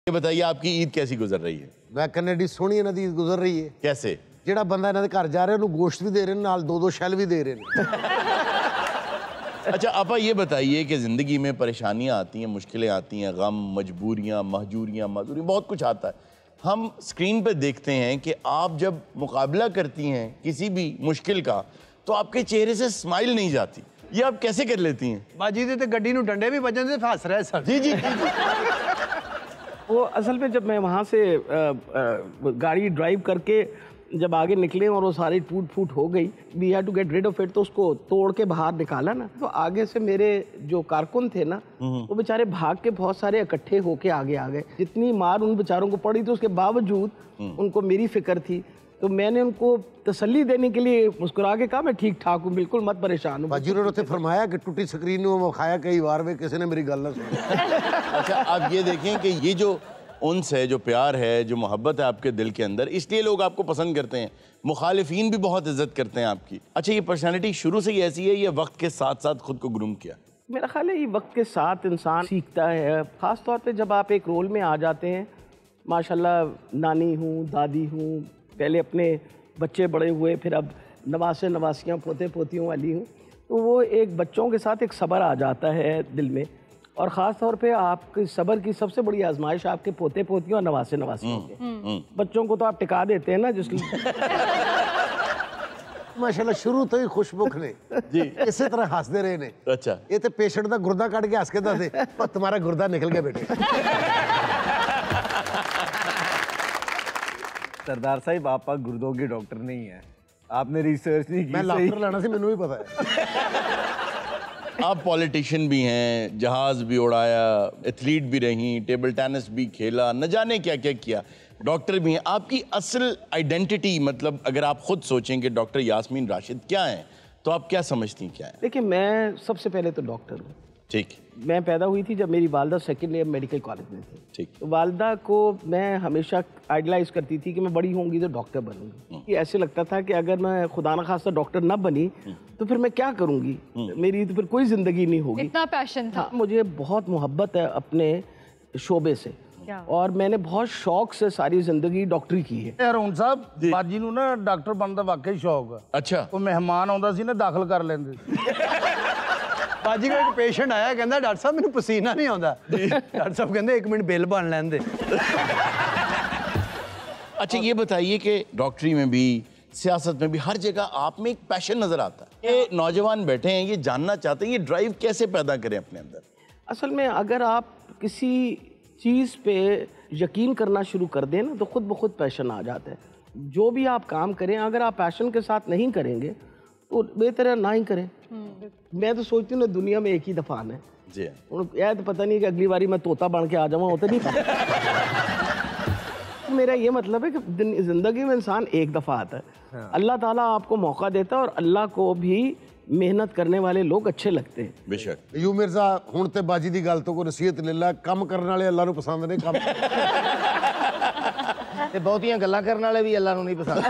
ये बताइए आपकी ईद कैसी गुजर रही है? मैं कनेडी सोहनी इन्हां दी ईद गुजर रही है। कैसे? ਜਿਹੜਾ ਬੰਦਾ ਇਹਨਾਂ ਦੇ ਘਰ ਜਾ ਰਿਹਾ ਉਹਨੂੰ ਗੋਸ਼ਤ ਵੀ ਦੇ ਰਹੇ ਨੇ ਨਾਲ दो शैल भी दे रहे हैं। अच्छा आपा ये बताइए कि ज़िंदगी में परेशानियां आती हैं, मुश्किलें आती हैं, गम, मजबूरियां, महजूरियां, माजूरी, बहुत कुछ आता है। हम स्क्रीन पर देखते हैं कि आप जब मुकाबला करती हैं किसी भी मुश्किल का तो आपके चेहरे से स्माइल नहीं जाती, ये आप कैसे कर लेती हैं? बाजी दे ते गड्डी नूं डंडे भी बजन दे हंस रहे सर। जी जी, वो असल में जब मैं वहाँ से गाड़ी ड्राइव करके जब आगे निकले और वो सारी टूट फूट हो गई, we had to get rid of it, तो उसको तोड़ के बाहर निकाला ना, तो आगे से मेरे जो कारकुन थे ना वो बेचारे भाग के बहुत सारे इकट्ठे होके आगे आ गए। जितनी मार उन बेचारों को पड़ी तो उसके बावजूद उनको मेरी फिक्र थी, तो मैंने उनको तसल्ली देने के लिए मुस्कुरा के कहा मैं ठीक ठाक हूँ, बिल्कुल मत परेशान हूँ। बाजी ने उत्थे फरमाया कि टूटी स्क्रीन में विखाया कई बार वे किसी ने मेरी गल ना सुनी। अच्छा आप ये देखें कि ये जो उनस है, जो प्यार है, जो मोहब्बत है आपके दिल के अंदर, इसलिए लोग आपको पसंद करते हैं, मुखालिफिन भी बहुत इज्जत करते हैं आपकी। अच्छा ये पर्सनैलिटी शुरू से ही ऐसी है या वक्त के साथ साथ खुद को ग्रूम किया? मेरा ख्याल है ये वक्त के साथ इंसान सीखता है, ख़ास तौर पे जब आप एक रोल में आ जाते हैं। माशाल्लाह नानी हूँ, दादी हूँ, पहले अपने बच्चे बड़े हुए, फिर अब नवासे नवासियाँ पोते पोतियों वाली हूँ, तो वो एक बच्चों के साथ एक सब्र आ जाता है दिल में, और ख़ास तौर पे आपके सब्र की सबसे बड़ी आजमाइश आपके पोते पोतियों और नवासे नवासियों के। बच्चों को तो आप टिका देते हैं ना, जिसलिए माशाल्लाह शुरू तो ही खुशमुख ने जी इसी तरह हंसते रहे ने। अच्छा ये तो पेशेंट का गुर्दा कट के हंस के दस दे पर तुम्हारा गुर्दा निकल गया बेटे। सरदार साहब आप गुर्दों के डॉक्टर नहीं है, आपने रिसर्च नहीं की। मैं लाफ्टर लाना से मैनू भी पता है। आप पॉलिटिशियन भी हैं, जहाज भी उड़ाया, एथलीट भी रही, टेबल टेनिस भी खेला, न जाने क्या क्या किया, डॉक्टर भी हैं। आपकी असल आइडेंटिटी मतलब अगर आप खुद सोचें कि डॉक्टर यास्मीन राशिद क्या हैं तो आप क्या समझती हैं क्या है? देखिए मैं सबसे पहले तो डॉक्टर हूँ। ठीक। मैं पैदा हुई थी जब मेरी वालदा सेकेंड ईयर मेडिकल कॉलेज में थी। ठीक। तो वालदा को मैं हमेशा आइडलाइज करती थी कि मैं बड़ी होंगी तो डॉक्टर बनूंगी। कि ऐसे लगता था कि अगर मैं खुदा न खास्ता डॉक्टर न बनी तो फिर मैं क्या करूंगी, मेरी तो फिर कोई जिंदगी नहीं होगी। इतना पैशन था। मुझे बहुत मोहब्बत है अपने शोबे से, और मैंने बहुत शौक से सारी जिंदगी डॉक्टरी की है। हरून साहब बाजी नूं ना डॉक्टर बनने का वाकई शौक है। अच्छा कोई मेहमान आउंदा सी ना दाखिल कर लेंदे। बाजी को एक पेशेंट आया कहंदा डॉक्टर साहब मैनूं पसीना नहीं आउंदा। डॉक्टर साहब कहंदे एक मिनट बिल बन लैंदे। अच्छा ये बताइए कि डॉक्टरी में भी, सियासत में भी, हर जगह आप में एक पैशन नजर आता है। ये नौजवान बैठे हैं, ये जानना चाहते हैं ये ड्राइव कैसे पैदा करें अपने अंदर? असल में अगर आप किसी चीज़ पे यकीन करना शुरू कर दें ना तो खुद ब खुद पैशन आ जाता है। जो भी आप काम करें अगर आप पैशन के साथ नहीं करेंगे तो बेहतर है ना ही करें। मैं तो सोचती हूँ ना दुनिया में एक ही दफ़ा आना है जी। यार तो पता नहीं कि अगली बारी मैं तोता बन के आ जाऊँ, होता नहीं मेरा ये मतलब है कि ज़िंदगी में इंसान एक दफ़ा आता है। अल्लाह ताला आपको मौका देता है और अल्लाह को भी मेहनत करने वाले लोग अच्छे लगते हैं। बेशक। यू मिर्जा हुण ते बाजी दी गल तो कोई नसीहत ले ला, काम करने वाले अल्लाह नूं पसंद ने, काम ते बहुतियां गल्लां करने वाले भी अल्लाह नूं नहीं पसंद।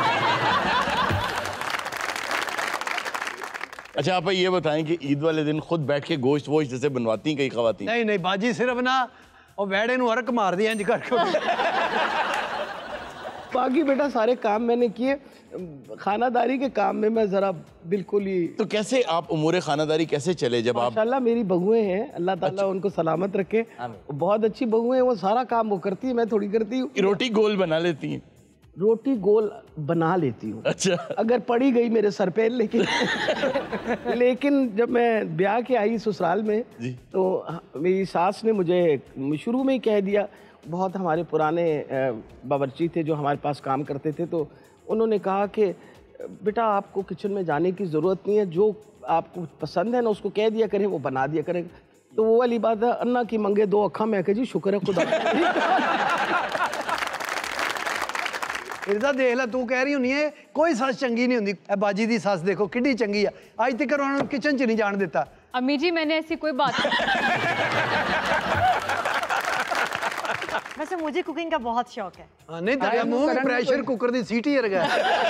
अच्छा आप ये बताएं कि ईद वाले दिन खुद बैठ के गोश्त वोश्त जैसे बनवाती हैं कई खवातीन? नहीं नहीं बाजी सिर्फ ना और बैठे नूं हरक मार दी इंज करके। बाकी बेटा सारे काम मैंने किए, खानादारी के काम में मैं ज़रा बिल्कुल ही। तो कैसे आप उमूरे खानादारी कैसे चले जब आप? माशाल्लाह मेरी बहुएं हैं, अल्लाह ताला उनको सलामत रखे, बहुत अच्छी बहुएं हैं, वो सारा काम वो करती है, मैं थोड़ी करती हूँ। रोटी गोल बना लेती हैं? रोटी गोल बना लेती हूँ। अच्छा। अगर पड़ी गई मेरे सर पे, लेकिन लेकिन जब मैं ब्याह के आई ससुराल में तो मेरी सास ने मुझे शुरू में ही कह दिया, बहुत हमारे पुराने बावर्ची थे जो हमारे पास काम करते थे, तो उन्होंने कहा कि बेटा आपको किचन में जाने की ज़रूरत नहीं है, जो आपको पसंद है ना उसको कह दिया करें, वो बना दिया करें। तो वो वाली बात है, अन्ना की मंगे दो अखा, मैं कह जी शुक्र है खुदा। इरदा देख ला तू कह रही होनी है कोई सस चंगी नहीं होंदी, बाजी दी सस देखो किड्डी चंगी है, अज तक उन्होंने किचन च नहीं जान देता। अम्मी जी मैंने ऐसी कोई बात वैसे मुझे कुकिंग का बहुत शौक है। नहीं तेरे मुंह में प्रेशर कुकर दी सीटी लगा।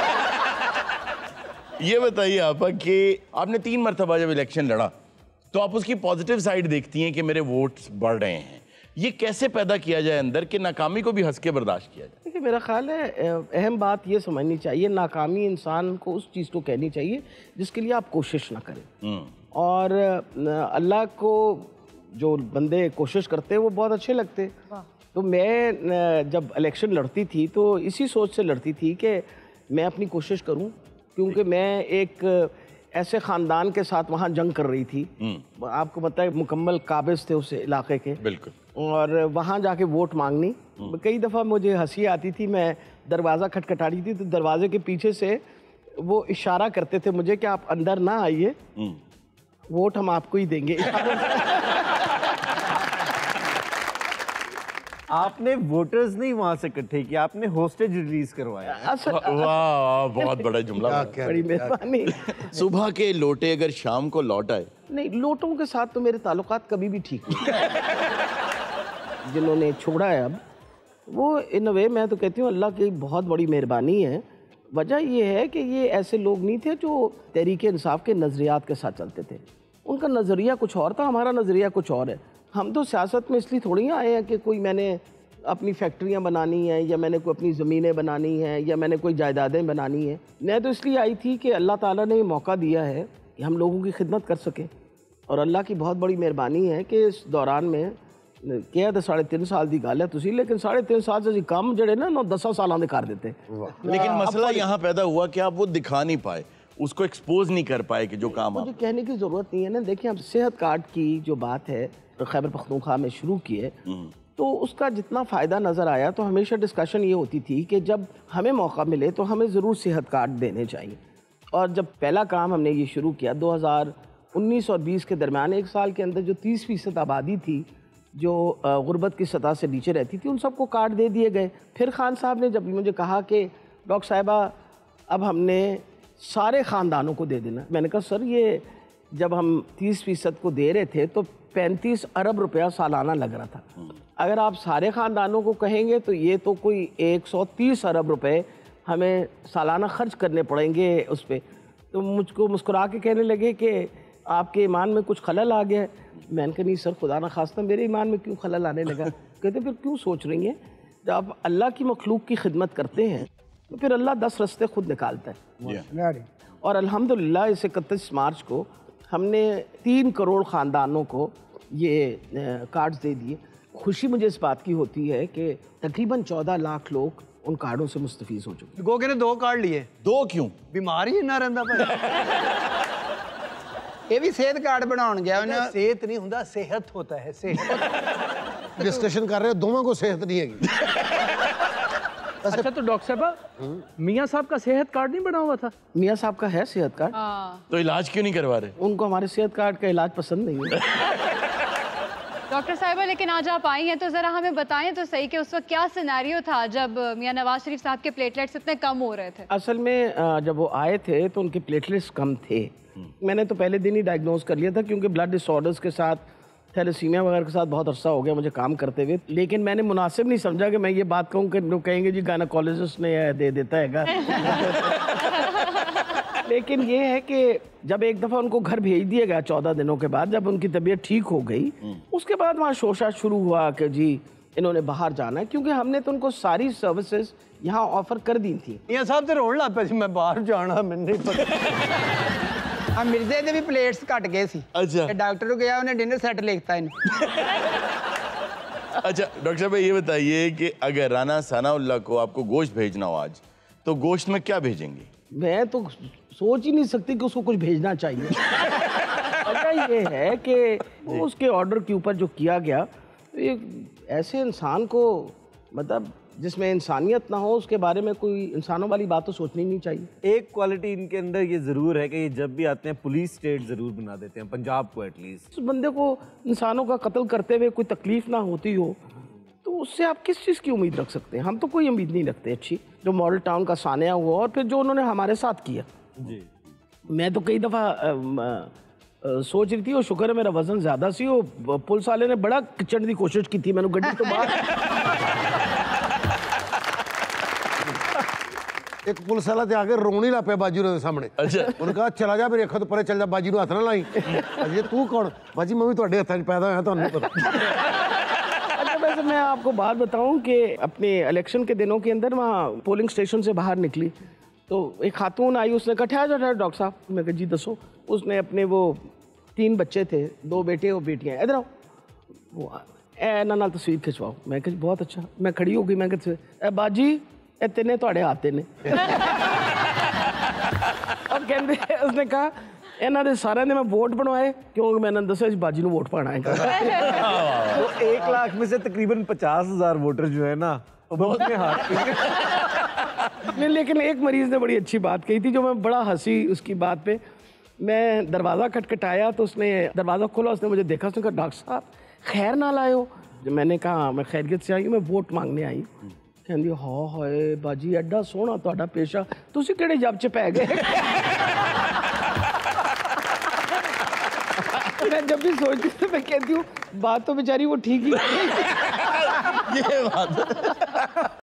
ये बताइए आप कि आपने 3 मरतबा जब इलेक्शन लड़ा तो आप उसकी पॉजिटिव साइड देखती हैं कि मेरे वोट्स बढ़ रहे हैं, ये कैसे पैदा किया जाए अंदर कि नाकामी को भी हंस के बर्दाश्त किया जाए? देखिए मेरा ख्याल है अहम बात ये समझनी चाहिए, नाकामी इंसान को उस चीज़ को कहनी चाहिए जिसके लिए आप कोशिश ना करें। और अल्लाह को जो बंदे कोशिश करते हैं वो बहुत अच्छे लगते हैं। तो मैं जब इलेक्शन लड़ती थी तो इसी सोच से लड़ती थी कि मैं अपनी कोशिश करूं, क्योंकि मैं एक ऐसे ख़ानदान के साथ वहाँ जंग कर रही थी। आपको पता है मुकम्मल काबिज थे उस इलाके के। बिल्कुल। और वहाँ जाके वोट मांगनी, कई दफ़ा मुझे हंसी आती थी, मैं दरवाज़ा खटखटाती थी तो दरवाजे के पीछे से वो इशारा करते थे मुझे कि आप अंदर ना आइए, वोट हम आपको ही देंगे। आपने वोटर्स नहीं वहां से इकट्ठे किया, आपने होस्टेज रिलीज करवाया। वाह, बहुत बड़ा जुमला। बड़ी मेहरबानी। सुबह के लोटे अगर शाम को लौट आए। नहीं, लोटों के साथ तो मेरे ताल्लुकात कभी भी ठीक नहीं। जिन्होंने छोड़ा है अब, वो इन अ वे मैं तो कहती हूँ अल्लाह की बहुत बड़ी मेहरबानी है। वजह ये है कि ये ऐसे लोग नहीं थे जो तहरीक इंसाफ के नज़रियात के साथ चलते थे। उनका नज़रिया कुछ और था, हमारा नज़रिया कुछ और है। हम तो सियासत में इसलिए थोड़ी आए हैं कि कोई मैंने अपनी फैक्ट्रियां बनानी है या मैंने कोई अपनी ज़मीनें बनानी है या मैंने कोई जायदादें बनानी है। मैं तो इसलिए आई थी कि अल्लाह ताला ने मौका दिया है कि हम लोगों की खिदमत कर सकें। और अल्लाह की बहुत बड़ी मेहरबानी है कि इस दौरान में क्या तो 3.5 साल की गल है तुसी, लेकिन 3.5 साल से कम जड़े ना 9-10 साल कर देते। लेकिन मसला यहाँ पैदा हुआ कि आप वो दिखा नहीं पाए, उसको एक्सपोज नहीं कर पाए कि जो काम मुझे कहने की ज़रूरत नहीं है ना। देखिए, अब सेहत कार्ड की जो बात है खैबर पख्तूनख्वा में शुरू की है, तो उसका जितना फ़ायदा नज़र आया तो हमेशा डिस्कशन ये होती थी कि जब हमें मौका मिले तो हमें ज़रूर सेहत कार्ड देने चाहिए। और जब पहला काम हमने ये शुरू किया 2019 और 20 के दरमियान, एक साल के अंदर जो 30% आबादी थी जो गुर्बत की सतह से नीचे रहती थी, उन सबको कार्ड दे दिए गए। फिर खान साहब ने जब मुझे कहा कि डॉक्टर साहिबा अब हमने सारे ख़ानदानों को दे देना, मैंने कहा सर ये जब हम 30% को दे रहे थे तो 35 अरब रुपया सालाना लग रहा था। अगर आप सारे ख़ानदानों को कहेंगे तो ये तो कोई 130 अरब रुपए हमें सालाना खर्च करने पड़ेंगे उस पर। तो मुझको मुस्कुरा के कहने लगे कि आपके ईमान में कुछ खलल आ गया है। मैंने कहा नहीं सर, खुदा न खास्ता मेरे ईमान में क्यों खलल आने लगा। कहते फिर क्यों सोच रही हैं, जब आप अल्लाह की मखलूक की खिदमत करते हैं तो फिर अल्लाह 10 रास्ते खुद निकालता है। और अल्हम्दुलिल्लाह इस 31 मार्च को हमने 3 करोड़ ख़ानदानों को ये कार्ड्स दे दिए। खुशी मुझे इस बात की होती है कि तकरीबन 14 लाख लोग उन कार्डों से मुस्तफीज हो चुके। गोगे ने 2 कार्ड लिए। 2 क्यों? बीमार ही ना रहंदा भाई। ये भी सेहत कार्ड बनाउण गया उन्हें। सेहत नहीं हुंदा, सेहत होता है। सेहत डिस्कशन कर रहे हो, दोनों को सेहत नहीं हैगी। अच्छा, तो डॉक्टर साहब मियाँ साहब का सेहत कार्ड नहीं बना हुआ था? मियाँ साहब का है सेहत कार्ड। तो इलाज क्यों नहीं करवा रहे? उनको हमारे सेहत कार्ड का इलाज पसंद नहीं है। डॉक्टर साहिबा, लेकिन आज आप आई हैं तो ज़रा हमें बताएं तो सही कि उस वक्त क्या सिनेरियो था जब मियाँ नवाज शरीफ साहब के प्लेटलेट्स इतने कम हो रहे थे? असल में जब वो आए थे तो उनके प्लेटलेट्स कम थे। मैंने तो पहले दिन ही डायग्नोज कर लिया था, क्योंकि ब्लड डिसऑर्डर्स के साथ, थैलेसीमिया वगैरह के साथ बहुत अरसा हो गया मुझे काम करते हुए। लेकिन मैंने मुनासिब नहीं समझा कि मैं ये बात कहूँ कि लोग कहेंगे जी गायनेकोलॉजिस्ट ने दे देता है। लेकिन ये है कि जब एक दफ़ा उनको घर भेज दिया गया 14 दिनों के बाद, जब उनकी तबीयत ठीक हो गई, उसके बाद वहाँ शोशा शुरू हुआ कि जी इन्होंने बाहर जाना है, क्योंकि हमने तो उनको सारी सर्विसेज यहाँ ऑफर कर दी थी। मियाँ साहब तो रोन लग पे जी मैं बाहर जाना, मैंने नहीं पता। हाँ, मिर्जे दे भी प्लेट्स घट गए सी। अच्छा। डॉक्टर को गया, उन्हें डिनर सेट लिखता है। अच्छा डॉक्टर साहब, ये बताइए कि अगर राना सनाउल्लाह को आपको गोश्त भेजना हो आज, तो गोश्त में क्या भेजेंगे? मैं तो सोच ही नहीं सकती कि उसको कुछ भेजना चाहिए। वजह ये है कि उसके ऑर्डर के ऊपर जो किया गया, तो ये ऐसे इंसान को, मतलब जिसमें इंसानियत ना हो, उसके बारे में कोई इंसानों वाली बात तो सोचनी नहीं चाहिए। एक क्वालिटी इनके अंदर ये ज़रूर है कि ये जब भी आते हैं पुलिस स्टेट ज़रूर बना देते हैं, पंजाब को एटलीस्ट। उस बंदे को इंसानों का कत्ल करते हुए कोई तकलीफ ना होती हो तो उससे आप किस चीज़ की उम्मीद रख सकते हैं? हम तो कोई उम्मीद नहीं रखते अच्छी। जो मॉडल टाउन का सानिया हुआ और फिर जो उन्होंने हमारे साथ किया जी, मैं तो कई दफ़ा सोच रही थी, और शुक्र है मेरा वजन ज़्यादा सी, वो पुलिस वाले ने बड़ा खिंचण की कोशिश की थी, मैंने गड्डी तो बाहर। एक पुलिस वाला ते आके रोनी ला पे बाजी के सामने। अच्छा। उन्होंने कहा चला जा मेरे अखा तो परे चल जा, बाजी को हाथ ना लाई। अजे तू कौन? बाजी मैं भी तुहाडे हत्थां 'च पैदा होया, तुहानू नहीं पता। अच्छा मैं आपको बात बताऊं कि अपने इलेक्शन के दिनों के अंदर वहाँ पोलिंग स्टेशन से बाहर निकली तो एक खातून आई, उसने कहा ठहर डॉक्टर साहब। मैं कहा जी दसो। उसने अपने वो 3 बच्चे थे, 2 बेटे और बेटियाँ, इधर आओ, वो ना नाल तस्वीर खिंचवाओ। मैं कहा बहुत अच्छा। मैं खड़ी हो गई, मैं कहा बाजी ये तिने तुहाडे आते ने। और कहते उसने कहा इन्हों ने सारे ने मैं वोट बनवाए क्योंकि मैंने दसा बाजी ने वोट पाना है। तो 1 लाख में से तकरीबन 50,000 वोटर जो है ना वो बहुत में हाथ नहीं, लेकिन एक मरीज ने बड़ी अच्छी बात कही थी जो मैं बड़ा हंसी उसकी बात पे। मैं दरवाज़ा खटखटाया तो उसने दरवाज़ा खोला, उसने मुझे देखा, उसने कहा डॉक्टर साहब खैर ना लाए हो। जब मैंने कहा मैं खैरियत से आई हूँ, मैं वोट मांगने आई। कहती हाँ हाय बाजी एडा सोहना तुहाडा पेशा, तुसीं किहड़े जब च पै गए। मैं जब भी सोचती हूँ मैं कहती हूँ बात तो बेचारी वो ठीक ही ये बात